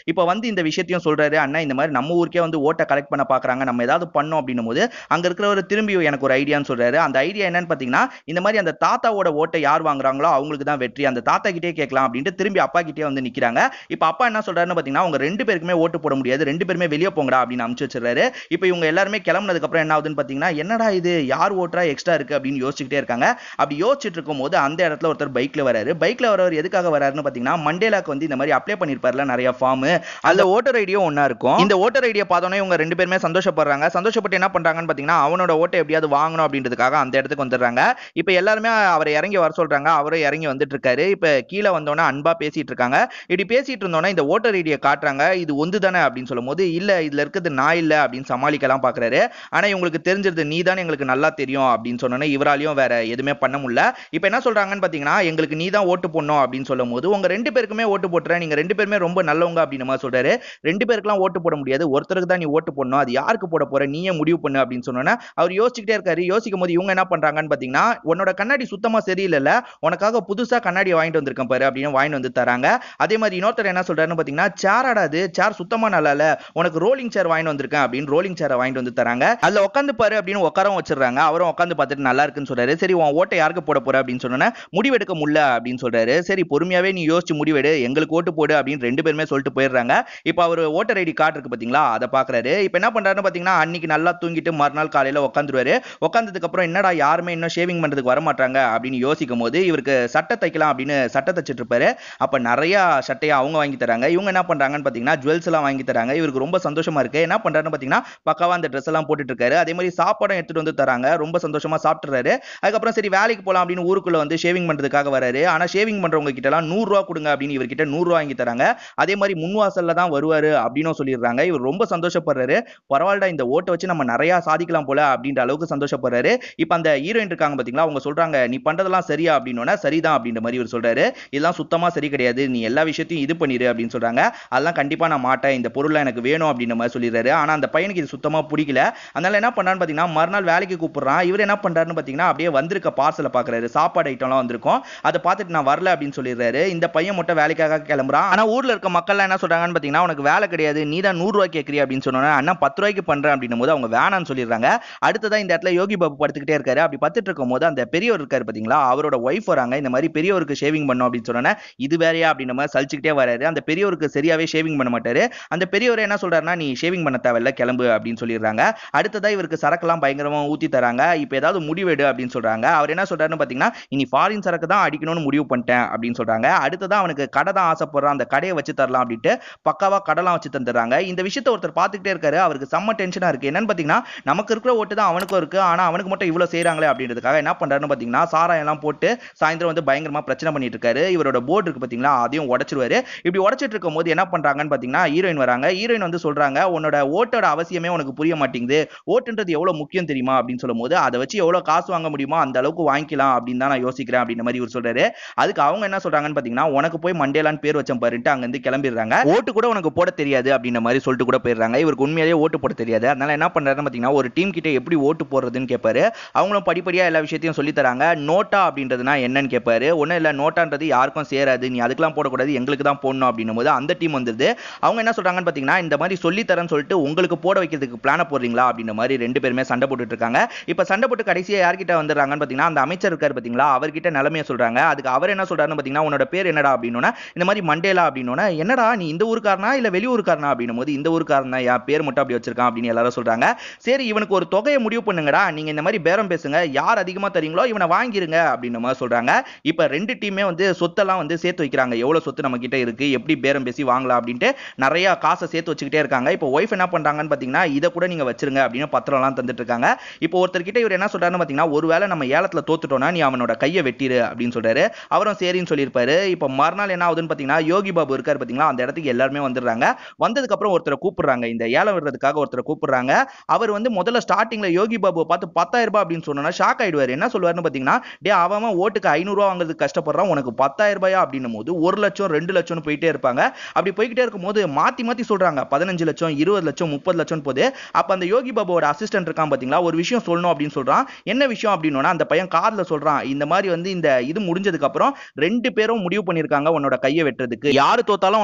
இப்ப வந்து இந்த விஷயத்தையும் சொல்றாரு. அண்ணா இந்த மாதிரி நம்ம ஊருக்கே வந்து ஓட்ட கலெக்ட் பண்ண பாக்குறாங்க, நம்ம ஏதாவது பண்ணோம் அப்படின்னும் போது அங்க இருக்கிறவர் திரும்பி எனக்கு ஒரு ஐடியான்னு சொல்றாரு. அந்த ஐடியா என்னன்னு பாத்தீங்கன்னா, இந்த மாதிரி அந்த தாத்தாவோட ஓட்டை யார் வாங்குறாங்களோ அவங்களுக்கு தான் வெற்றி, அந்த தாத்தா கிட்டே கேட்கலாம் அப்படின்ட்டு திரும்பி அப்பா கிட்டே வந்து நிக்கிறாங்க. இப்ப அப்பா என்ன சொல்றாருன்னு பாத்தீங்கன்னா, உங்க ரெண்டு பேருக்குமே ஓட்டு போட முடியாது, ரெண்டு பேருமே வெளியே போங்கடா அப்படின்னு அனுப்பிச்சு வச்சிருக்காரு. இப்ப இவங்க எல்லாருமே கிளம்புனதுக்கு அப்புறம் என்ன ஆகுதுன்னு பாத்தீங்கன்னா, என்னடா இது யார் ஓட்டரா எக்ஸ்ட்ரா இருக்கு அப்படின்னு யோசிச்சுட்டே இருக்காங்க. அப்படி யோசிச்சுட்டு இருக்கும்போது அந்த இடத்துல ஒருத்தர் பைக்ல வராரு. பைக்ல வரவர் எதுக்காக வராருன்னு பாத்தீங்கன்னா, மண்டேலாக்கு வந்து இந்த மாதிரி அப்ளை பண்ணிருப்பார்ல நிறைய ஃபார்ம், அந்த ஓட்டர் ஐடியும் ஒண்ணா இருக்கும். இந்த ஓட்டர் ஐடியை பார்த்தோன்னே இவங்க ரெண்டு பேருமே சந்தோஷப்படுறாங்க. சந்தோஷப்பட்டு என்ன பண்றாங்கன்னு பாத்தீங்கன்னா, அவனோட ஓட்டை எப்படியாவது வாங்கணும் அப்படின்றதுக்காக அந்த இடத்துக்கு வந்துடுறாங்க. இப்ப எல்லாருமே அவரை இறங்கி வர சொல்றாங்க. அவரும் இறங்கி வந்துட்டு இருக்காரு. இப்ப கீழே வந்தோன்னே அன்பா பேசிட்டு இருக்காங்க. இப்படி பேசிட்டு இருந்தோன்னே இந்த ஓட்டர் ஐடியை காட்டுறாங்க. இது ஒன்று தானே அப்படின்னு சொல்லும் போது, இல்ல இதுல இருக்கிறது நான் இல்ல அப்படின்னு சமாளிக்கலாம் பாக்குறாரு. ஆனா இவங்களுக்கு தெரிஞ்சிருது, நீ தானே எங்களுக்கு நல்லா தெரியும் அப்படின்னு சொன்னோன்னே இவராலையும் வேற எதுவுமே பண்ண முடியல. இப்ப என்ன சொல்றாங்கன்னு பாத்தீங்கன்னா, எங்களுக்கு நீ தான் ஓட்டு போடணும் அப்படின்னு சொல்லும் போது, உங்க ரெண்டு பேருக்குமே ஓட்டு போட்டுறேன், நீங்க ரெண்டு பேருமே ரொம்ப நல்லவங்க அப்படின்னு மாதிரி சொல்றாரு. ரெண்டு பேருக்குலாம் ஓட்டு போட முடியாது, ஒருத்தருக்கு தான் நீ ஓட்டு போடணும், அது யாருக்கு போட போற நீயே முடிவு பண்ணு அப்படின்னு சொன்னோன்னே அவர் யோசிச்சுக்கிட்டே இருக்காரு. யோசிக்கும் போது இவங்க என்ன பண்றாங்கன்னு பாத்தீங்கன்னா, உன்னோட கண்ணாடி சுத்தமா சரியில்லைல்ல, உனக்காக புதுசா கண்ணாடியை வாங்கிட்டு வந்திருக்கேன் பாரு அப்படின்னு வாங்கிட்டு வந்து தராங்க. அதே மாதிரி இன்னொருத்தர் என்ன சொல்றாருன்னு பாத்தீங்கன்னா, சேராடா அது, சேர் சுத்தமா நல்லா இல்ல, உனக்கு ரோலிங் சேர் வாங்கிட்டு வந்திருக்கேன் அப்படின்னு ரோலிங் சேரை வாங்கிட்டு வந்து தராங்க. அதுல உட்காந்து பாரு அப்படின்னு உட்காரவும் வச்சிருக்காங்க. அவரும் உட்காந்து பார்த்துட்டு நல்லா இருக்குன்னு சொல்றாரு. சரி உன் ஓட்டை யாருக்கு போட போற அப்படின்னு சொன்னோன்னே, முடிவெடுக்க முடியல அப்படின்னு சொல்றாரு. சரி பொறுமையாவே நீ யோசிச்சு முடிவெடு, எங்களுக்கு ஓட்டு போடு அப்படின்னு ரெண்டு பேருமே சொல்லிட்டு போயிடுறாங்க. இப்ப அவர் ஓட்டர் ஐடி கார்டு இருக்கு பாத்தீங்களா, அதை பாக்குறாரு. இப்ப என்ன பண்றாருன்னு பாத்தீங்கன்னா, அன்னைக்கு நல்லா தூங்கிட்டு மறுநாள் காலையில உட்காந்துருவாரு. உட்காந்ததுக்கு அப்புறம் என்னடா யாருமே இன்னும் ஷேவிங் பண்றதுக்கு வர மாட்டாங்க அப்படின்னு யோசிக்கும் போது இவருக்கு சட்டை தைக்கலாம் அப்படின்னு சட்டை தச்சிட்டு இருப்பாரு. அப்ப நிறைய சட்டையை அவங்க வாங்கி தராங்க. இவங்க என்ன பண்றாங்கன்னு பாத்தீங்கன்னா, ஜுவல்ஸ் எல்லாம் வாங்கி தராங்க. இவருக்கு ரொம்ப சந்தோஷமா இருக்கு. என்ன பண்றாருன்னு பாத்தீங்கன்னா, பக்காவா அந்த ட்ரெஸ் எல்லாம் போட்டுட்டு இருக்காரு. அதே மாதிரி சாப்பாடும் எடுத்துட்டு வந்து தராங்க. ரொம்ப சந்தோஷமா சாப்பிட்டுறாரு. அதுக்கப்புறம் சரி வேலைக்கு போலாம் அப்படின்னு ஊருக்குள்ள வந்து ஷேவிங் பண்றதுக்காக வராரு. ஆனா ஷேவிங் பண்றவங்க கிட்ட எல்லாம் நூறு ரூபாய் கொடுங்க அப்படின்னு இவர்கிட்ட நூறு ரூபாய் வாங்கி தராங்க. அதே மாதிரி முன்வாசல்ல தான் வருவாரு அப்படின்னு சொல்லிடுறாங்க. இவர் ரொம்ப சந்தோஷப்படுறாரு. பரவாயில்ல இந்த ஓட்டை வச்சு நம்ம நிறைய சாதிக்கலாம் போல அப்படின்ற அளவுக்கு சந்தோஷப்படுறாரு. இப்ப அந்த ஹீரோயின் இருக்காங்க பாத்தீங்களா, அவங்க சொல்றாங்க நீ பண்றதெல்லாம் சரியா அப்படின்னோனா சரிதான் அப்படின்ற மாதிரி இவர் சொல்றாரு. இதெல்லாம் சுத்தமா சரி கிடையாது, நீ எல்லா விஷயத்தையும் இது பண்ணிரு அப்படின்னு சொல்றாங்க. அதெல்லாம் கண்டிப்பா நான் மாட்டேன், இந்த பொருள் எனக்கு வேணும் அப்படின்ற மாதிரி சொல்லிடுறாரு. ஆனா அந்த பையனுக்கு இது சுத்தமா பிடிக்கல. அதனால என்ன பண்றான்னு பாத்தீங்கன்னா, மறுநாள் வேலைக்கு கூப்பிடுறான். இவர் என்ன பண்றாருன்னு பாத்தீங்கன்னா, அப்படியே வந்திருக்க பார்சலை பாக்குறாரு. சாப்பாடு ஐட்டம்லாம் வந்திருக்கும். அதை பார்த்துட்டு நான் வரல அப்படின்னு சொல்லிடுறாரு. இந்த பையன் மட்டும் வேலைக்காக கிளம்புறான். ஆனா ஊர்ல இருக்க மக்கள் என்ன சொல்றாங்கன்னு பாத்தீங்கன்னா, உனக்கு வேலை கிடையாது, நீ தான் நூறு ரூபாய் கேட்கறிய அப்படின்னு சொன்னோன்னா, அண்ணா பத்து ரூபாய்க்கு பண்றேன் அப்படின்னும் போது அவங்க வேணான்னு சொல்லிடுறாங்க. அடுத்ததா இந்த இடத்துல யோகி பாபு படுத்துக்கிட்டே இருக்காரு. அப்படி படுத்துட்டு இருக்கும் போது அந்த பெரியவர் இருக்காரு பாத்தீங்களா, அவரோட ஒய்ஃப் வராங்க. இந்த மாதிரி பெரியவருக்கு ஷேவிங் பண்ணும் அப்படின்னு சொன்னோன்னா, இது வேறையா அப்படின்ற மாதிரி சலிச்சுக்கிட்டே வராரு. அந்த பெரியவருக்கு சரியாவே ஷேவிங் பண்ண மாட்டாரு. அந்த பெரியவர் என்ன சொல்றாருன்னா, நீ ஷேவிங் பண்ண தேவையில்ல, கிளம்பு அப்படின்னு சொல்லிடுறாங்க. அடுத்ததா இவருக்கு சரக்கெல்லாம் பயங்கரமா ஊத்தி தராங்க. இப்ப ஏதாவது முடிவெடு அப்படின்னு சொல்றாங்க. அவர் என்ன சொல்றாருன்னு பாத்தீங்கன்னா, இனி ஃபாரின் சரக்கு தான் அடிக்கணும்னு முடிவு பண்ணிட்டேன் அப்படின்னு சொல்றாங்க. அடுத்ததா அவனுக்கு கடை தான் ஆசைப்படுறான், அந்த கடையை வச்சு தரலாம் அப்படின்ட்டு பக்காவா கடலாம் வச்சு தந்துடுறாங்க. இந்த விஷயத்தை ஒருத்தர் பார்த்துக்கிட்டே இருக்காரு. அவருக்கு செம்ம டென்ஷனா இருக்கு. என்னன்னு பாத்தீங்கன்னா, நமக்கு இருக்கிற ஓட்டு தான் அவனுக்கும் இருக்கு, ஆனா அவனுக்கு மட்டும் இவ்வளவு செய்யறாங்களே அப்படின்றதுக்காக என்ன பண்றாருன்னு பாத்தீங்கன்னா, சாராயம் எல்லாம் போட்டு சாயந்தரம் வந்து பயங்கரமா பிரச்சனை பண்ணிட்டு இருக்காரு. இவரோட போர்டு இருக்கு பாத்தீங்களா, அதையும் உடைச்சிருவாரு. இப்படி உடைச்சிட்டு இருக்கும் போது என்ன பண்றாங்கன்னு பாத்தீங்கன்னா, ஹீரோயின் வராங்க. ஹீரோயின் வந்து சொல்றாங்க, உன்னோட ஓட்டோட அவசியமே உனக்கு புரிய மாட்டேங்குது, ஓட்டுன்றது எவ்வளவு முக்கியம் தெரியுமா அப்படின்னு சொல்லும் போது, அதை வச்சு எவ்வளவு காசு வாங்க முடியுமோ அந்த அளவுக்கு வாங்கிக்கலாம் அப்படின்னு தான் நான் யோசிக்கிறேன் அப்படின்ற மாதிரி இவர் சொல்றாரு. அதுக்கு அவங்க என்ன சொல்றாங்கன்னு பாத்தீங்கன்னா, உனக்கு போய் மண்டேலான்னு பேர் வச்ச பாருன்ட்டு அங்க இருந்து கிளம்பிடுறாங்க. ஓட்டு கூட உனக்கு போட தெரியாது அப்படின்ற மாதிரி சொல்லிட்டு கூட போயிடுறாங்க. இவருக்கு உண்மையிலேயே ஓட்டு போட தெரியாது. அதனால என்ன பண்றாருன்னு பாத்தீங்கன்னா, ஒரு டீம் கிட்ட எப்படி ஓட்டு போடுறதுன்னு கேட்பாரு. அவங்களும் படிப்படியா எல்லா விஷயத்தையும் சொல்லி தராங்க. நோட்டா அப்படின்றதுனா என்னன்னு கேட்பாரு. ஒன்னும் இல்ல, நோட்டான்றது யாருக்கும் சேராது, நீ அதுக்கெல்லாம் போடக்கூடாது, எங்களுக்கு தான் போடணும் அப்படின்னும் போது அந்த டீம் வந்துருது. அவங்க என்ன சொல்றாங்கன்னு பாத்தீங்கன்னா, இந்த மாதிரி சொல்லி தரேன்னு சொல்லிட்டு உங்களுக்கு போட வைக்கிறதுக்கு பிளான போடுறீங்களா அப்படின்ற மாதிரி ரெண்டு பேருமே சண்டை போட்டுட்டு இருக்காங்க. இப்ப சண்டை போட்டு கடைசியா யார்கிட்ட வந்துடுறாங்கன்னு பாத்தீங்கன்னா, அந்த அமைச்சர் இருக்காரு பாத்தீங்களா, அவர்கிட்ட நிலைமையை சொல்றாங்க. அதுக்கு அவர் என்ன சொல்றாருன்னு பாத்தீங்கன்னா, உன்னோட பேர் என்னடா அப்படின்னோன்னா, இந்த மாதிரி மண்டேலா அப்படின்னோன்னா, என்னடா நீ இந்த ஊருக்காரனா இல்ல வெளியூருக்காரனா அப்படின்னும் போது, இந்த ஊருக்காரன் தான், என் பேர் மட்டும் அப்படி வச்சிருக்கான் அப்படின்னு எல்லாரும் சொல்றாங்க. சரி இவனுக்கு ஒரு தொகையை முடிவு பண்ணுங்கடா, நீங்க இந்த மாதிரி பேரம் பேசுங்க, யார் அதிகமா தரீங்களோ இவனை வாங்கிருங்க அப்படின்ற மாதிரி சொல்றாங்க. இப்ப ரெண்டு டீமே வந்து சொத்தெல்லாம் வந்து சேர்த்து வைக்கிறாங்க. எவ்வளவு சொத்து நம்ம கிட்ட இருக்கு, எப்படி பேரம் பேசி வாங்கலாம் அப்படின்ட்டு நிறைய காசை சேர்த்து வச்சுக்கிட்டே இருக்காங்க. இப்போ ஒய்ஃப் என்ன பண்றாங்கன்னு பாத்தீங்கன்னா, இதை கூட நீங்க வச்சிருங்க அப்படின்னு பத்திரம் எல்லாம் தந்துட்டு இருக்காங்க. இப்போ ஒருத்தர் கிட்ட இவர் என்ன சொல்றாருன்னு பாத்தீங்கன்னா, ஒருவேளை நம்ம ஏலத்துல தோத்துட்டோம்னா நீ அவனோட கையை வெட்டிரு அப்படின்னு சொல்றாரு. அவரும் சரின்னு சொல்லியிருப்பாரு. இப்போ மறுநாள் என்ன ஆகுதுன்னு பாத்தீங்கன்னா, யோகி பாபு இருக்காரு பாத்தீங்களா, அந்த இடத்துக்கு எல்லாருமே வந்துடுறாங்க. வந்ததுக்கு அப்புறம் ஒருத்தரை கூப்பிடுறாங்க, இந்த ஏலம் விடுறதுக்காக ஒருத்தரை கூப்பிடுறாங்க. அவர் வந்து முதல்ல ஸ்டார்டிங்ல யோகி பாபுவை பார்த்து பத்தாயிரம் ரூபாய் அப்படின்னு சொன்னா ஷாக் ஆயிடுவாரு. என்ன சொல்லுவாருன்னு பாத்தீங்கன்னா, டே அவன் ஓட்டுக்கு ஐநூறு ரூபாய் வாங்குறதுக்கு கஷ்டப்படுறான், உனக்கு பத்தாயிரம் ரூபாயா அப்படின்னும் போது ஒரு லட்சம் ரெண்டு லட்சம் போயிட்டே இருப்பாங்க. அப்படி போய்கிட்டே இருக்கும் போது மாத்தி மாத்தி சொல்றாங்க, பதினஞ்சு லட்சம் இருபது லட்சம் முப்பது லட்சம் போது. அப்ப அந்த யோகி பாபுவோட அசிஸ்டன்ட் இருக்கான் பாத்தீங்களா, ஒரு விஷயம் சொல்லணும் அப்படின்னு சொல்றான். என்ன விஷயம் அப்படின்னா, அந்த பையன் கார்ல சொல்றான், இந்த மாதிரி வந்து இந்த இது முடிஞ்சதுக்கு அப்புறம் ரெண்டு பேரும் முடிவு பண்ணிருக்காங்க உன்னோட கையை வெட்டுறதுக்கு, யாரு தோத்தாலும் உன்னோட கை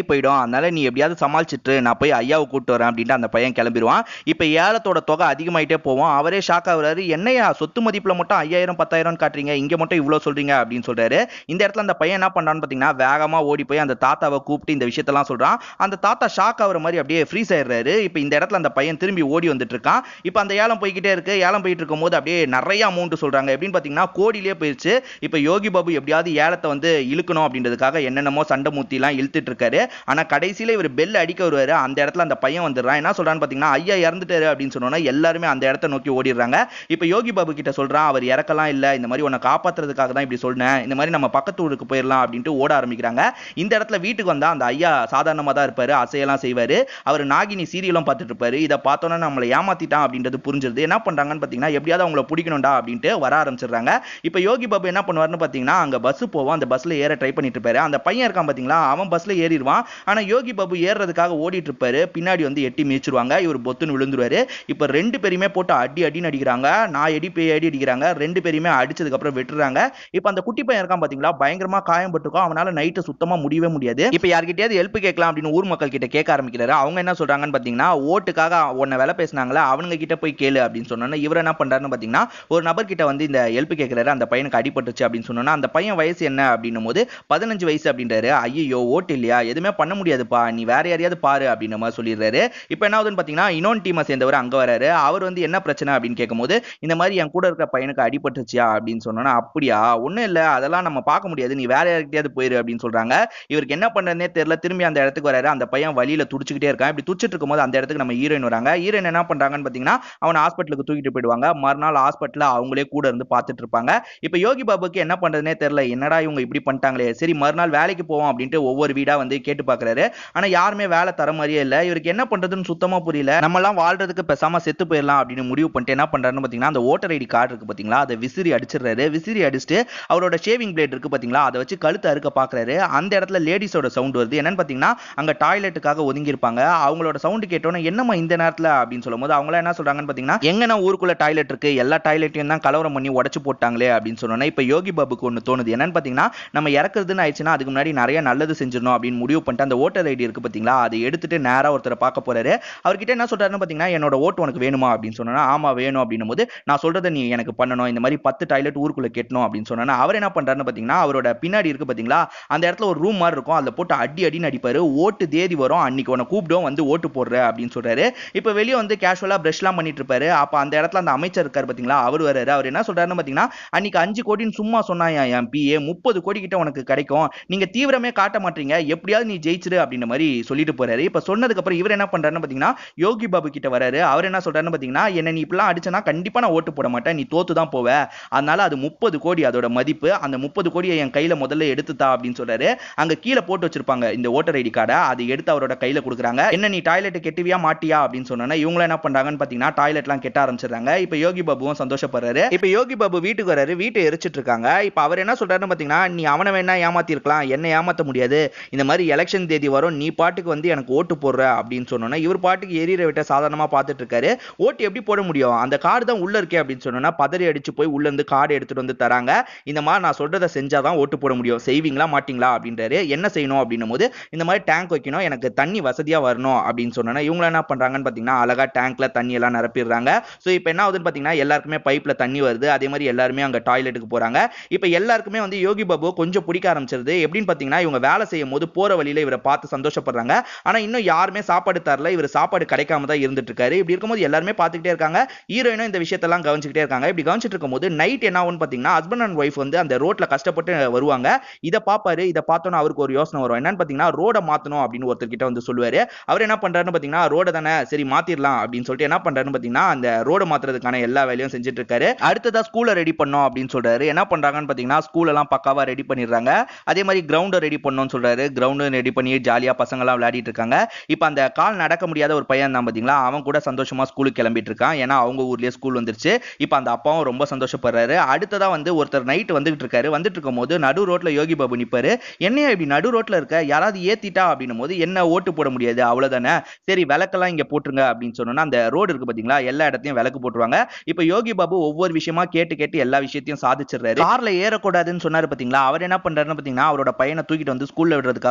போயிடும், அதனால நீ எப்படியாவது சமாளிச்சிட்டு நான் போய் ஐயாவை கூட்டு வரேன் அப்படின்ட்டு அந்த பையன் கிளம்பிடுவான். இப்ப ஏலத்தோட தொகை அதிகமாயிட்டே போவோம். அவரே ஷாக் ஆகுறாரு, என்னையா சொத்து மதிப்புல மட்டும் ஐயாயிரம் பத்தாயிரம் காட்டுறீங்க, இங்க மட்டும் இவ்வளவு சொல்றீங்க அப்படின்னு சொல்றாரு. இந்த இடத்துல அந்த பையன் என்ன பண்றான்னு பாத்தீங்கன்னா வேகமா ஓடி போய் அந்த தாத்தாவை கூப்பிட்டு இந்த விஷயத்தெல்லாம் சொல்றான். அந்த தாத்தா ஷாக் ஆகுற மாதிரி அப்படியே ஃப்ரீஸ் ஆயிடுறாரு. இப்ப இந்த இடத்துல அந்த பையன் திரும்பி ஓடி வந்துட்டு இருக்கான். இப்ப அந்த ஏலம் போய்கிட்டே இருக்கு. ஏலம் போயிட்டு இருக்கும் போது அப்படியே நிறைய அமௌண்ட் சொல்றாங்க. எப்படின்னு பாத்தீங்கன்னா கோடியிலே போயிருச்சு. இப்ப யோகி பாபு எப்படியாவது ஏலத்தை வந்து இழுக்கணும் அப்படின்றதுக்காக என்னென்னமோ சண்டை மூத்தி எல்லாம் இழுத்துட்டு இருக்காரு. ஆனா கடைசியில இவர் பெல் அடிக்க வருவாரு. அந்த இடத்துல அந்த பையன் வந்துடுறான். என்ன சொல்றான்னு பாத்தீங்கன்னா ஐயா இறந்துட்டாரு அப்படின்னு சொன்னோன்னா எல்லாருமே அந்த இடத்தை நோக்கி ஓடிடுறாங்க. இப்ப யோகி பாபு கிட்ட சொல்றான், அவர் இறக்கலாம் இல்ல, இந்த மாதிரி உன்னை காப்பாத்துறதுக்காக தான் இப்படி சொன்னேன், இந்த மாதிரி நம்ம பக்கத்து ஊருக்கு போயிடலாம் அப்படின்ட்டு ஓட ஆரம்பிக்கிறாங்க. இந்த இடத்துல வீட்டுக்கு வந்தா அந்த ஐயா சாதாரணமா தான் இருப்பாரு, அசையெல்லாம் செய்வாரு. அவர் நாகினி சீரியலும் பார்த்துட்டு இருப்பாரு. இதை பார்த்தோன்னா நம்மளை ஏமாத்திட்டான் அப்படின்றது புரிஞ்சிருது. என்ன பண்றாங்கன்னு பாத்தீங்கன்னா எப்படியாவது அவங்கள பிடிக்கணும்டா அப்படின்ட்டு வர ஆரம்பிச்சிடுறாங்க. இப்ப யோகி பாபு என்ன பண்ணுவாருன்னு பாத்தீங்கன்னா அங்க பஸ் போவோம், அந்த பஸ்ல ஏற ட்ரை பண்ணிட்டு இருப்பாரு. அந்த பையன் இருக்கான் பாத்தீங்களா, அவன் பஸ்ல ஏறிடுவான். ஆனா யோகி பாபு ஏறதுக்காக ஓடிட்டு இருப்பாரு. பின்னாடி வந்து எட்டி மிதிச்சிருவாங்க. இவர் பொத்துன்னு விழுந்துருவாரு. இப்ப ரெண்டு பேருமே போட்டு அடி அடின்னு அடிக்கிறாங்க. நான் எடி பேய் அடி அடிக்கிறாங்க. ரெண்டு பேருமே அடிச்சதுக்கு அப்புறம் விட்டுறாங்க. இப்ப அந்த குட்டி பையன் இருக்கான் பாத்தீங்களா, பயங்கரமா காயம் பட்டுக்கும். அவனால நைட்டு சுத்தமா முடியவே முடியாது. இப்ப யார்கிட்டயாவது ஹெல்ப் கேட்கலாம் அப்படின்னு ஊர் மக்கள் கிட்ட கேட்க ஆரம்பிக்கிறாரு. அவங்க என்ன சொல்றாங்கன்னு பாத்தீங்கன்னா ஓட்டுக்காக உன்னை வேலை பேசினாங்களா அவனுங்க கிட்ட போய் கேளு அப்படின்னு சொன்னோன்னா இவர் என்ன பண்றாருன்னு பாத்தீங்கன்னா ஒரு நபர் கிட்ட வந்து இந்த ஹெல்ப் கேட்கிறாரு. அந்த பையனுக்கு அடிபட்டுச்சு அப்படின்னு சொன்னோன்னா அந்த பையன் வயசு என்ன அப்படின்னும் போது பதினஞ்சு வயசு அப்படின்றாரு. ஐயோ ஓட்டு இல்லையா, எதுவுமே பண்ண முடியாதுப்பா, நீ வேற யாரையாவது பாரு அப்படின்ற மாதிரி சொல்லிடுறாரு. இப்ப என்ன ஆகுதுன்னு பாத்தீங்கன்னா இன்னொன்று டீமை சேர்ந்தவர் அங்க வராரு. அவர் வந்து என்ன பிரச்சனை அப்படின்னு கேட்கும்போது இந்த மாதிரி என் கூட இருக்கிற பையனுக்கு அடிபட்டுச்சியா அப்படின்னு சொன்னோன்னா அப்படியா, ஒண்ணும் இல்ல, அதெல்லாம் நம்ம பார்க்க முடியாது, நீ வேற யார்கிட்டயாவது போயிரு அப்படின்னு சொல்றாங்க. இவருக்கு என்ன பண்றதுனே தெரியல. திரும்பி அந்த இடத்துக்கு வராரு. அந்த பையன் வழியில துடிச்சுக்கிட்டே இருக்கான். இப்படி துடிச்சிட்டு இருக்கும்போது அந்த இடத்துக்கு நம்ம ஹீரோயின் வராங்க. ஹீரோயின் என்ன பண்றாங்கன்னு பாத்தீங்கன்னா அவனை ஹாஸ்பிட்டலுக்கு தூக்கிட்டு போயிடுவாங்க. மறுநாள் ஹாஸ்பிட்டல்ல அவங்களே கூட இருந்து பார்த்துட்டு இருப்பாங்க. இப்ப யோகி பாபுக்கு என்ன பண்றதுனே தெரியல, என்னடா இவங்க இப்படி பண்ணிட்டாங்களே, சரி மறுநாள் வேலைக்கு போவோம் அப்படின்ட்டு ஒவ்வொரு வீடா வந்து கேட்டு பாக்குறாரு. ஆனா யாருமே வேலை தர மாதிரியே இல்ல. இவருக்கு என்ன பண்றதுன்னு சுத்தமா புரியல. நம்ம எல்லாம் வாழ்றதுக்கு பேசாம செத்து போயிடலாம் அப்படின்னு முடிவு பண்ணிட்டு என்ன பண்றாருன்னு பாத்தீங்கன்னா அந்த ஓட்டர் ஐடி கார்டு இருக்கு பாத்தீங்களா, அதை விசிறி அடிச்சிடுறாரு. விசிறி அடிச்சுட்டு அவரோட ஷேவிங் பிளேட் இருக்கு பாத்தீங்களா, அதை வச்சு கழுத்து அறுக்க பாக்குறாரு. அந்த இடத்துல லேடிஸோட சவுண்ட் வருது. என்னன்னு பாத்தீங்கன்னா அங்க டாய்லெட்டுக்காக ஒதுங்கி இருப்பாங்க. அவங்களோட சவுண்ட் கேட்டோன்னு என்னமா இந்த நேரத்துல அப்படின்னு சொல்லும் போது அவங்க என்ன சொல்றாங்கன்னு பாத்தீங்கன்னா எங்கன்னா ஊருக்குள்ள டாய்லெட் இருக்கு, எல்லா டாய்லெட்டையும் தான் கலவரம் பண்ணி உடைச்சு போட்டாங்களே அப்படின்னு சொன்னோன்னா இப்ப யோகி பாபுக்கு ஒன்னு தோணுது. என்னன்னு பாத்தீங்கன்னா நம்ம இறக்குறதுன்னு ஆயிடுச்சுன்னா அதுக்கு முன்னாடி நிறைய நல்லது செஞ்சிடணும் அப்படின்னு முடிவு பண்ணிட்டு அந்த ஓட்டர் ஐடி இருக்கு பாத்தீங்களா, அதை எடுத்துட்டு நேரா ஒருத்தரை பார்க்க போறாரு. அவர்கிட்ட என்ன சொல்றாருன்னு பாத்தீங்கன்னா என்னோட ஓட்டு உனக்கு வேணுமா அப்படின்னு சொன்னா ஆமா வேணும் அப்படின்னும் போது நான் சொல்றதை நீ எனக்கு பண்ணணும், இந்த மாதிரி பத்து டாய்லெட் ஊருக்குள்ள கட்டணும் அப்படின்னு சொன்னா அவர் என்ன பண்றாருன்னு பாத்தீங்கன்னா அவரோட பின்னாடி இருக்கு பாத்தீங்களா அந்த இடத்துல ஒரு ரூம் மாதிரி இருக்கும், அதுல போட்டு அடி அடி நடிப்பாரு. ஓட்டு தேதி வரும், அன்னைக்கு உன்னை கூப்பிடும் வந்து ஓட்டு போடுற அப்படின்னு சொல்றாரு. இப்ப வெளியே வந்து கேஷுவலா பிரஷ் எல்லாம் பண்ணிட்டு இருப்பாரு. அப்ப அந்த இடத்துல அந்த அமைச்சர் இருக்காரு பாத்தீங்களா, அவர் வராரு. அவர் என்ன சொல்றாருன்னு பாத்தீங்கன்னா அன்னைக்கு அஞ்சு கோடின்னு சும்மா சொன்னாயா என் பிஏ, முப்பது கோடி கிட்ட உனக்கு கிடைக்கும், நீங்க தீவிரமே காட்ட மாட்டீங்க, எப்படியாவது நீ ஜெயிச்சிரு அப்படின்ற மாதிரி சொல்லிட்டு போறாரு. இப்ப சொன்னதுக்கு அப்புறம் இவர் என்ன பண்றாருன்னு பாத்தீங்கன்னா யோகி பாபு கிட்ட வராரு. அவர் என்ன சொல்றாருன்னு பாத்தீங்கன்னா என்ன நீ இப்பெல்லாம் அடிச்சனா கண்டிப்பா நான் ஓட்டு போட மாட்டேன், நீ தோத்து தான் போவ, அதனால அது முப்பது கோடி அதோட மதிப்பு, அந்த முப்பது கோடியை என் கையில முதல்ல எடுத்துதா அப்படின்னு சொல்றாரு. அங்க கீழே போட்டு வச்சிருப்பாங்க இந்த ஓட்டர் ஐடி கார்டை, அதை எடுத்து அவரோட கையில கொடுக்குறாங்க. என்ன நீ டாய்லெட் கெட்டுவியா மாட்டியா அப்படின்னு சொன்னா இவங்க என்ன பண்றாங்கன்னு பாத்தீங்கன்னா டாய்லெட் எல்லாம் கெட்ட ஆரம்பிச்சிடுறாங்க. இப்ப யோகி பாபுவும் சந்தோஷப்படுறாரு. இப்ப யோகி பாபு வீட்டுக்கு வராரு. வீட்டை எரிச்சிட்டு இருக்காங்க. இப்ப அவர் என்ன சொல்றாருன்னு பாத்தீங்கன்னா நீ அவனை வேணா ஏமாத்தி இருக்கலாம், என்ன ஏமாத்த முடியாது, இந்த மாதிரி எலெக்ஷன் தேதி வரும், நீ பாட்டுக்கு வந்து எனக்கு ஓட்டு போடுற அப்படின்னு சொன்னோன்னா இவர் பாட்டுக்கு எரியற விட்ட சாதாரணமா பார்த்துட்டு இருக்காரு. ஓட்டு எப்படி போட முடியும், அந்த கார்டு தான் உள்ள இருக்கே அப்படின்னு சொன்னா பதறி அடிச்சு போய் உள்ள இருந்து கார்டு எடுத்துட்டு வந்து தராங்க. இந்த மாதிரி நான் சொல்றதை செஞ்சாதான் ஓட்டு போட முடியும், செய்வீங்களா மாட்டீங்களா அப்படின்றாரு. என்ன செய்யணும் அப்படின்னும் போது இந்த மாதிரி டேங்க் வைக்கணும், எனக்கு தண்ணி வசதியா வரணும் அப்படின்னு சொன்னா இவங்க என்ன பண்றாங்கன்னு பாத்தீங்கன்னா அழகா டேங்க்ல தண்ணி எல்லாம் நிரப்பிடுறாங்க. சோ இப்போ என்ன ஆகுதுன்னு பாத்தீங்கன்னா எல்லாருக்குமே பைப்ல தண்ணி வருது. அதே மாதிரி எல்லாருமே அங்க டாய்லெட்டுக்கு போறாங்க. இப்போ எல்லாருக்குமே வந்து யோகி பாபு கொஞ்சம் பிடிக்க ஆரம்பிச்சிருது. எப்படின்னு பாத்தீங்கன்னா இவங்க வேலை செய்யும் போது போற வழியில இவரை பார்த்து சந்தோஷப்படுறாங்க. ஆனா இன்னும் யாருமே சாப்பாடு தரல, இவர் சாப்பாடு கிடைக்காம தான் இருந்துட்டு இருக்காரு. இப்படி இருக்கும்போது எல்லாருமே பார்த்துக்கிட்டே இருக்காங்க. ஹீரோயினும் இந்த விஷயத்தெல்லாம் கவனிச்சுக்கிட்டே இருக்காங்க. இப்படி கவனிச்சிட்டு இருக்கும்போது நைட் என்ன ஆகும்னு பாத்தீங்கன்னா ஹஸ்பண்ட் அண்ட் ஒய்ஃப் வந்து அந்த ரோட்ல கஷ்டப்பட்டு வருவாங்க. இதை பாப்பாரு. இதை பார்த்தோன்னா அவருக்கு ஒரு யோசனை வரும். என்னன்னு பாத்தீங்கன்னா ரோட மாத்தணும் அப்படின்னு ஒருத்தர் கிட்ட வந்து சொல்லுவாரு. அவர் என்ன பண்றாருன்னு பாத்தீங்கன்னா ரோட தானே சரி மாத்திரலாம் அப்படின்னு சொல்லிட்டு என்ன பண்றாருன்னு பாத்தீங்கன்னா அந்த ரோட மாத்துறதுக்கான எல்லா வேலையும் செஞ்சுட்டு இருக்காரு. அடுத்ததா ஸ்கூலை ரெடி பண்ணோம் அப்படின்னு சொல்றாரு. என்ன பண்றாங்கன்னு பாத்தீங்கன்னா ஸ்கூல் எல்லாம் பக்காவா ரெடி பண்ணிடுறாங்க. அதே மாதிரி கிரவுண்டை ரெடி பண்ணணும்னு சொல்றாரு. கிரவுண்ட் ரெடி பண்ணி ஜாலியா பசங்க எல்லாம் விளையாடிட்டு இருக்காங்க. இப்ப அந்த கால் நடக்க முடியாத ஒரு பையன் தான் பாத்தீங்களா, அவன் கூட சந்தோஷமா ஸ்கூலுக்கு கிளம்பிட்டு இருக்கான். ஏன்னா அவங்க ஊர்லயே ஸ்கூல் வந்துருச்சு. இப்ப அந்த அப்பாவும் ரொம்ப சந்தோஷப்படுறாரு. அடுத்ததா வந்து ஒருத்தர் நைட் வந்துட்டு இருக்காரு. வந்துட்டு இருக்கும் போது நடு ரோட்ல யோகி பாபு நிப்பாரு. என்னையா இப்படி நடு ரோட்ல இருக்க, யாராவது ஏத்திட்டா அப்படின்னும் போது என்ன ஓட்டு போட முடியாது அவ்வளவுதானே, சரி விளக்கெல்லாம் இங்க போட்டுருங்க அப்படின்னு சொன்னா அந்த ரோடு இருக்கு பாத்தீங்களா, எல்லா இடத்தையும் விளக்கு போட்டுருவாங்க. இப்ப யோகி பாபு ஒவ்வொரு விஷயமா கேட்டு கேட்டு எல்லா விஷயத்தையும் சாதிச்சிடுறாரு. கார்ல ஏறக்கூடாதுன்னு சொன்னாரு பாத்தீங்களா, அவர் என்ன பண்றாருன்னு பாத்தீங்கன்னா அவரோட பையனை தூக்கிட்டு வந்து ஸ்கூல்ல விடுறதுக்காக வருவாரு.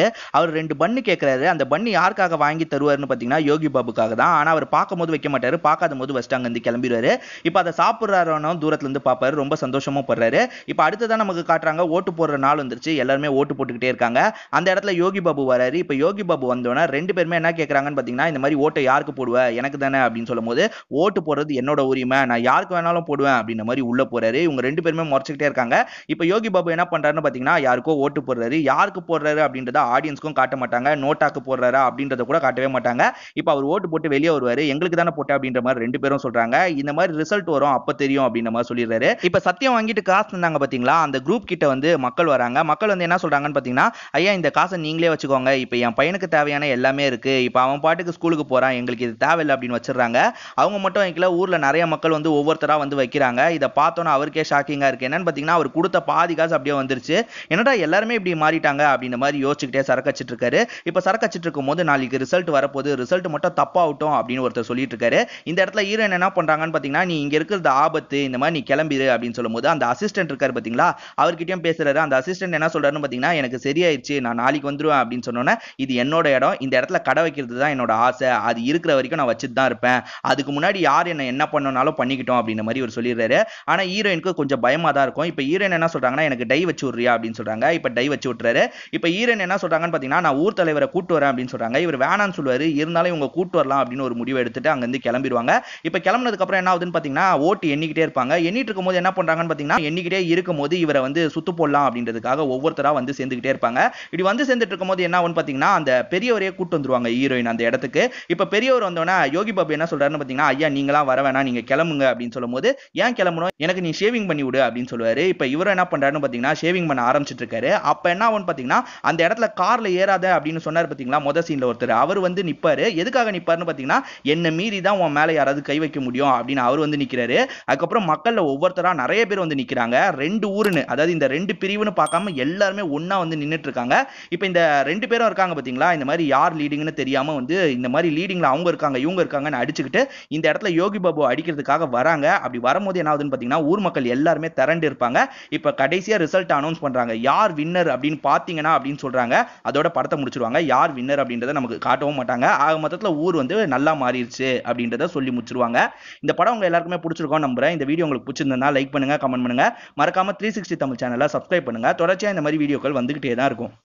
அவர் ரெண்டு பன்னு கேட்கறாரு. அந்த பன்னு யாருக்காக வாங்கி தருவாருன்னு பாத்தீங்கன்னா யோகி பாபுக்காக தான். ஆனா அவர் பார்க்கும்போது வைக்க மாட்டாரு, பார்க்காத போது ஃபர்ஸ்ட் அங்க இருந்து கிளம்பிடுவாரு. இப்ப அதை சாப்பிடுறாரோனோ தூரத்துல இருந்து பாப்பாரு, ரொம்ப சந்தோஷமும் படுறாரு. இப்ப அடுத்ததான் நமக்கு காட்டுறாங்க ஓட்டு போடுற நாள் வந்துருச்சு, எல்லாருமே ஓட்டு போட்டுக்கிட்டே இருக்காங்க. அந்த இடத்துல யோகி பாபு வராரு. இப்ப யோகி பாபு வந்தோடனே ரெண்டு பேருமே என்ன கேட்கறாங்கன்னு பாத்தீங்கன்னா, இந்த மாதிரி ஓட்டை யாருக்கு போடுவ, எனக்கு தானே அப்படின்னு சொல்லும் போது, ஓட்டு போடுறது என்னோட உரிமை, நான் யாருக்கு வேணாலும் போடுவேன் அப்படின்ற மாதிரி உள்ள போறாரு. இவங்க ரெண்டு பேருமே முறைச்சுக்கிட்டே இருக்காங்க. இப்ப யோகி பாபு என்ன பண்றாருன்னு பாத்தீங்கன்னா, யாருக்கோ ஓட்டு போடுறாரு. யாருக்கு போடுறாரு அப்படின்றத ஆடியன்ஸ்க்கும் காட்ட மாட்டாங்க, நோட்டாக்கு போடுறாரா அப்படின்றத கூட காட்டவே மாட்டாங்க. இப்ப அவர் ஓட்டு போட்டு வெளியே வருவாரு, எங்களுக்கு தானே போட்ட அப்படின்ற மாதிரி ரெண்டு பேரும் சொல்றாங்க. இந்த மாதிரி ரிசல்ட் வரும் அப்ப தெரியும் அப்படின்ற மாதிரி சொல்லிடுறாரு. இப்ப சத்தியம் வாங்கிட்டு காசு தந்தாங்க பாத்தீங்களா, அந்த குரூப் கிட்ட வந்து மக்கள் வராங்க. மக்கள் வந்து என்ன சொல்றாங்கன்னு பாத்தீங்கன்னா, ஐயா இந்த காசை நீங்களே வச்சுக்கோங்க, இப்ப என் பையனுக்கு தேவையான எல்லாமே இருக்கு, இப்ப அவன் பாட்டுக்கு ஸ்கூலுக்கு போறான், எங்களுக்கு இது தேவையில்லை அப்படின்னு வச்சிடறாங்க. அவங்க மட்டும் வைக்கல, ஊர்ல நிறைய மக்கள் வந்து ஒவ்வொருத்தரா வந்து வைக்கிறாங்க. இதை பார்த்தோன்னா அவருக்கே ஷாக்கிங்கா இருக்கு. என்னன்னு பாத்தீங்கன்னா, அவர் கொடுத்த பாதி காசு அப்படியே வந்துருச்சு. என்னடா எல்லாருமே இப்படி மாறிட்டாங்க அப்படின்ற மாதிரி யோசிச்சுக்கிட்டே சரக்கு வச்சிட்டு இருக்காரு. இப்ப சரக்கு வச்சிட்டு இருக்கும் போது நாளைக்கு ரிசல்ட் வரப்போது, ரிசல்ட் மட்டும் தப்பாகட்டும் அப்படின்னு ஒருத்தர் சொல்லிட்டு இருக்காரு. இந்த இடத்துல ஹீரோயின் என்ன பண்றாங்கன்னு பாத்தீங்கன்னா, நீ இங்க இருக்கிறது ஆபத்து, இந்த மாதிரி நீ கிளம்பிடு அப்படின்னு சொல்லும் போது அந்த அசிஸ்டன்ட் இருக்காரு பாத்தீங்களா, அவர்கிட்டயும் பேசுறாரு. அந்த அசிஸ்டன்ட் என்ன சொல்றாருன்னு பாத்தீங்கன்னா, எனக்கு சரியாயிருச்சு, நான் நாளைக்கு வந்துருவேன் அப்படின்னு சொன்னோன்னே, இது என்னோட இடம், இந்த இடத்துல கடை வைக்கிறது தான் என்னோட ஆசை, அது இருக்கிற வரைக்கும் நான் வச்சுட்டு தான் இருப்பேன், அதுக்கு முன்னாடி யார் என்ன என்ன பண்ணனாலும் பண்ணிக்கிட்டோம் அப்படின்ற மாதிரி ஒரு சொல்லிடுறாரு. ஆனா ஹீரோயினுக்கு கொஞ்சம் பயமா தான் இருக்கும். இப்ப ஹீரோயின் என்ன சொல்றாங்கன்னா, எனக்கு டை வச்சு விடுறியா அப்படின்னு சொல்றாங்க. இப்ப டை வச்சு விட்டுறாரு. இப்ப ஹீரோயின் என்ன சொல்றாங்கன்னு பாத்தீங்கன்னா, நான் ஊர் தலைவரை கூட்டு வரேன் அப்படின்னு சொல்றாங்க. இவர் வேணான்னு சொல்லுவாரு, இருந்தாலும் இவங்க கூட்டு வரலாம் அப்படின்னு ஒரு முடிவு எடுத்துட்டு அங்க இருந்து கிளம்பிடுவாங்க. இப்ப கிளம்பினதுக்கு அப்புறம் என்ன ஆகுதுன்னு பாத்தீங்கன்னா, ஓட்டு எண்ணிக்கிட்டே இருப்பாங்க. எண்ணிட்டு இருக்கும் போது என்ன பண்றாங்கன்னு பாத்தீங்கன்னா, எண்ணிக்கிட்டே இருக்கும் போது இவரை வந்து சுத்து போடலாம் அப்படின்றதுக்காக ஒவ்வொருத்தரா வந்து சேர்ந்துகிட்டே இருப்பாங்க. இப்படி வந்து சேர்ந்துட்டு இருக்கும் போது என்ன ஆகும்னு பாத்தீங்கன்னா, அந்த பெரியவரையே கூட்டு வந்துருவாங்க ஹீரோயின் அந்த இடத்துக்கு. இப்ப பெரியவர் வந்தோன்னா யோகி பாபு என்ன சொல்றாருன்னு பாத்தீங்கன்னா, ஐயா நீங்களாம் வர வேணாம், நீங்க கிளம்புங்க அப்படின்னு சொல்லும் போது, ஏன் கிளம்பணும், எனக்கு நீ ஷேவிங் பண்ணி விடு அப்படின்னு சொல்லுவாரு. இப்ப இவரும் என்ன பண்றாருன்னு பாத்தீங்கன்னா, ஷேவிங் பண்ண ஆரம்பிச்சிட்டு இருக்காரு. அப்ப என்ன ஆகும்னு பாத்தீங்கன்னா, அந்த இடத்துல கார்ல ஏறாத அப்படின்னு சொன்னாரு பாத்தீங்களா முத சீன்ல ஒருத்தர், அவர் வந்து நிப்பாரு. எதுக்காக நிப்பாருன்னு பாத்தீங்கன்னா, என்ன மீறி தான் உன் மேல யாராவது கை வைக்க முடியும் அப்படின்னு அவர் வந்து நிக்கிறாரு. அதுக்கப்புறம் மக்கள்ல ஒவ்வொருத்தரா நிறைய பேர் வந்து நிக்கிறாங்க. ரெண்டு ஊருன்னு, அதாவது இந்த ரெண்டு பிரிவுன்னு பார்க்காம எல்லாருமே ஒண்ணா வந்து நின்னுட்டு இருக்காங்க. இப்ப இந்த ரெண்டு பேரும் இருக்காங்க பாத்தீங்களா, இந்த மாதிரி யார் லீடிங்னு தெரியாம வந்து இந்த மாதிரி லீடிங்ல அவங்க இருக்காங்க இவங்க இருக்காங்கன்னு அடிச்சுக்கிட்டு இந்த இடத்துல யோகி பாபு அடிக்கிறதுக்காக வராங்க. அப்படி வரும்போது என்ன ஆகுதுன்னு பாத்தீங்கன்னா, ஊர் மக்கள் எல்லாருமே திரண்டு இருப்பாங்க. இப்ப கடைசியா ரிசல்ட் அனௌன்ஸ் பண்றாங்க. யார் வின்னர் அப்படின்னு பாத்தீங்கன்னா அப்படின்னு சொல்றாங்க. அதோட படத்தை முடிச்சிருவாங்க. யார் வின்னர் அப்படின்றத நமக்கு காட்டவும் மாட்டாங்க. ஆக மொத்தத்துல ஊர் வந்து நல்லா மாறிடுச்சு அப்படின்றத சொல்லி முடிச்சிருவாங்க. இந்த படம் உங்க எல்லாருக்குமே பிடிச்சிருக்கும் நம்புறேன். இந்த வீடியோ உங்களுக்கு பிடிச்சிருந்தா லைக் பண்ணுங்க, கமெண்ட் பண்ணுங்க. மறக்காம த்ரீ சிக்ஸ்டி தமிழ் சேனலை சப்ஸ்கிரைப் பண்ணுங்க. தொடர்ச்சியா இந்த மாதிரி வீடியோக்கள் வந்துகிட்டே தான் இருக்கும்.